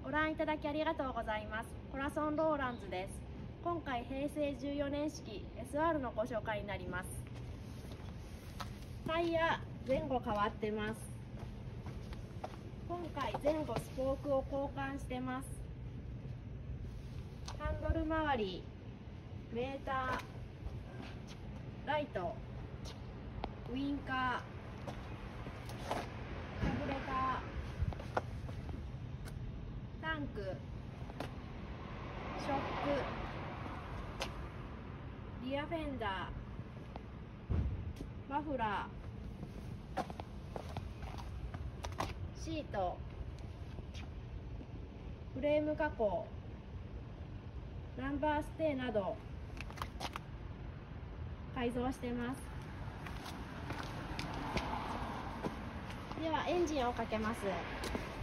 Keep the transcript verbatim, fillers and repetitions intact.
ご覧いただきありがとうございます。コラソンローランズです。今回平成じゅうよねん式 エスアール のご紹介になります。タイヤ前後変わってます。今回前後スポークを交換してます。ハンドル周り、メーター、ライト、ウインカー、カブレター、タンク、ショック、リアフェンダー、マフラー、シート、フレーム加工、ナンバーステーなど改造してます。ではエンジンをかけます。